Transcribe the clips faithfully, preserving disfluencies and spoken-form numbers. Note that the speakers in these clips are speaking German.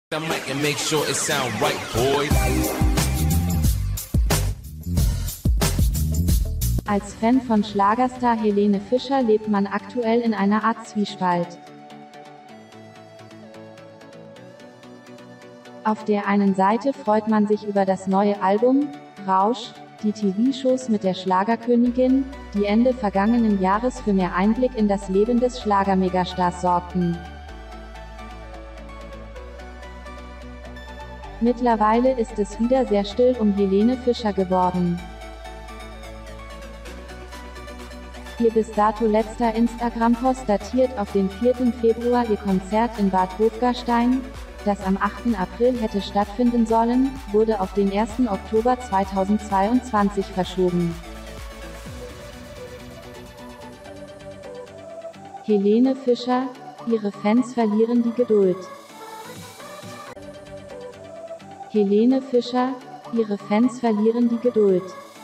I mic and make sure it sound right, boys. Als Fan von Schlagerstar Helene Fischer lebt man aktuell in einer Art Zwiespalt. Auf der einen Seite freut man sich über das neue Album, Rausch, die T V-Shows mit der Schlagerkönigin, die Ende vergangenen Jahres für mehr Einblick in das Leben des Schlagermegastars sorgten. Mittlerweile ist es wieder sehr still um Helene Fischer geworden. Ihr bis dato letzter Instagram-Post datiert auf den vierten Februar ihr Konzert in Bad Hofgastein, das am achten April hätte stattfinden sollen, wurde auf den ersten Oktober zweitausendzweiundzwanzig verschoben. Helene Fischer: Ihre Fans verlieren die Geduld. Helene Fischer: Ihre Fans verlieren die Geduld.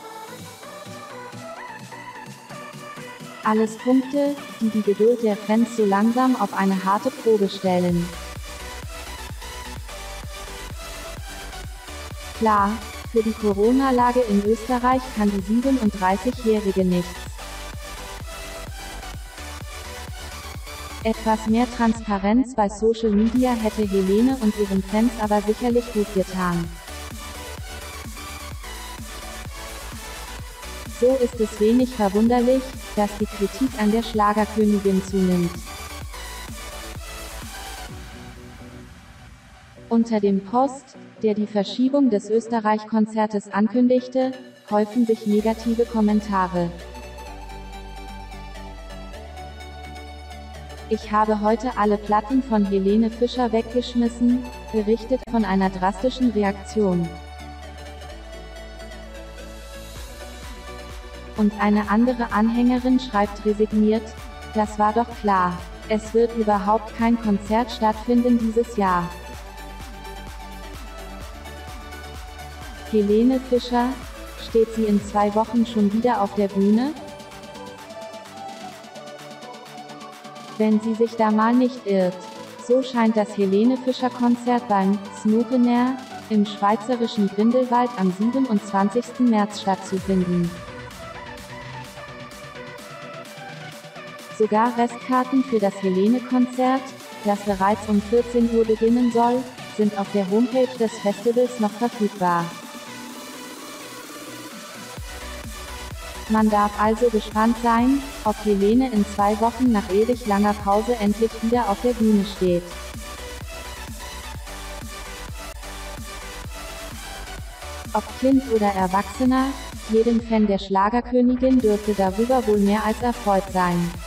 Alles Punkte, die die Geduld der Fans so langsam auf eine harte Probe stellen. Klar, für die Corona-Lage in Österreich kann die siebenunddreißigjährige nichts. Etwas mehr Transparenz bei Social Media hätte Helene und ihren Fans aber sicherlich gut getan. So ist es wenig verwunderlich, dass die Kritik an der Schlagerkönigin zunimmt. Unter dem Post, der die Verschiebung des Österreich-Konzertes ankündigte, häufen sich negative Kommentare. Ich habe heute alle Platten von Helene Fischer weggeschmissen, berichtet von einer drastischen Reaktion. Und eine andere Anhängerin schreibt resigniert: Das war doch klar. Es wird überhaupt kein Konzert stattfinden dieses Jahr. Helene Fischer: Steht sie in zwei Wochen schon wieder auf der Bühne? Wenn sie sich da mal nicht irrt. So scheint das Helene Fischer Konzert beim Snookenair im schweizerischen Grindelwald am siebenundzwanzigsten März stattzufinden. Sogar Restkarten für das Helene-Konzert, das bereits um vierzehn Uhr beginnen soll, sind auf der Homepage des Festivals noch verfügbar. Man darf also gespannt sein, ob Helene in zwei Wochen nach ewig langer Pause endlich wieder auf der Bühne steht. Ob Kind oder Erwachsener, jedem Fan der Schlagerkönigin dürfte darüber wohl mehr als erfreut sein.